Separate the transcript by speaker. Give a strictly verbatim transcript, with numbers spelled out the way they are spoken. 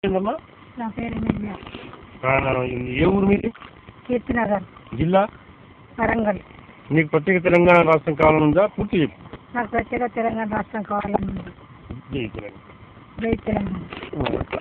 Speaker 1: ఏందమ్మా?
Speaker 2: నా పేరు ఎమ్మెల్యే
Speaker 1: ఆ, ఏ ఊరు మీది?
Speaker 2: కీర్తినగర్
Speaker 1: జిల్లా?
Speaker 2: వరంగల్.
Speaker 1: నీకు ప్రత్యేక తెలంగాణ రాష్ట్రం కావాలనుందా? పూర్తి చెప్పు.
Speaker 2: నాకు ప్రత్యేక తెలంగాణ రాష్ట్రం కావాలన్నది.
Speaker 1: జై తెలంగాణ.
Speaker 2: జై తెలంగాణ.